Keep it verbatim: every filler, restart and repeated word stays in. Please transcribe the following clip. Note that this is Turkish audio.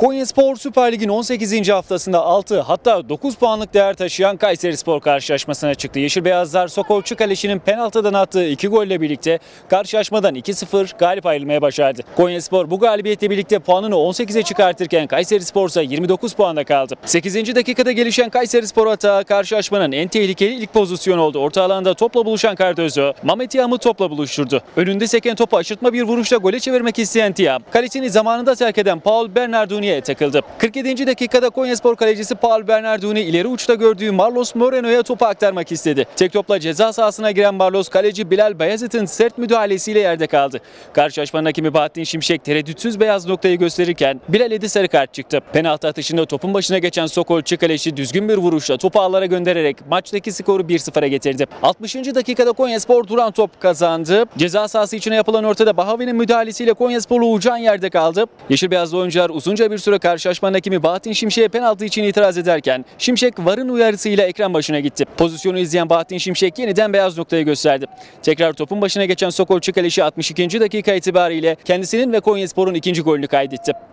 Konyaspor Süper Lig'in on sekizinci haftasında altı hatta dokuz puanlık değer taşıyan Kayserispor karşılaşmasına çıktı. Yeşil Beyazlar Sokol Çıkaleşi'nin penaltıdan attığı iki golle birlikte karşılaşmadan iki sıfır galip ayrılmaya başardı. Konyaspor bu galibiyetle birlikte puanını on sekize çıkartırken Kayserispor ise yirmi dokuz puanda kaldı. sekizinci dakikada gelişen Kayserispor atağı karşılaşmanın en tehlikeli ilk pozisyonu oldu. Orta alanda topla buluşan Cardozo, Mehmet Tiam'ı topla buluşturdu. Önünde seken topu aşırtma bir vuruşla gole çevirmek isteyen Tiam, kalesini zamanında terk eden Paul Bernardoni'ye takıldı. kırk yedinci dakikada Konyaspor kalecisi Paul Bernardoni ileri uçta gördüğü Marlos Moreno'ya topu aktarmak istedi. Tek topla ceza sahasına giren Marlos, kaleci Bilal Bayazıt'ın sert müdahalesiyle yerde kaldı. Karşılaşmanın hakemi Bahattin Şimşek tereddütsüz beyaz noktayı gösterirken Bilal'e de sarı kart çıktı. Penaltı atışında topun başına geçen Sokol Çıkaleşi düzgün bir vuruşla topu ağlara göndererek maçtaki skoru bir sıfıra getirdi. altmışıncı dakikada Konyaspor duran top kazandı. Ceza sahası içine yapılan ortada Bahavi'nin müdahalesiyle Konyaspor Uğurcan yerde kaldı. Yeşil beyazlı oyuncular uzunca bir süre karşılaşmanın hakemi Bahattin Şimşek'e penaltı için itiraz ederken Şimşek VAR'ın uyarısıyla ekran başına gitti. Pozisyonu izleyen Bahattin Şimşek yeniden beyaz noktayı gösterdi. Tekrar topun başına geçen Sokol Çıkaleşi altmış ikinci dakika itibariyle kendisinin ve Konyaspor'un ikinci golünü kaydetti.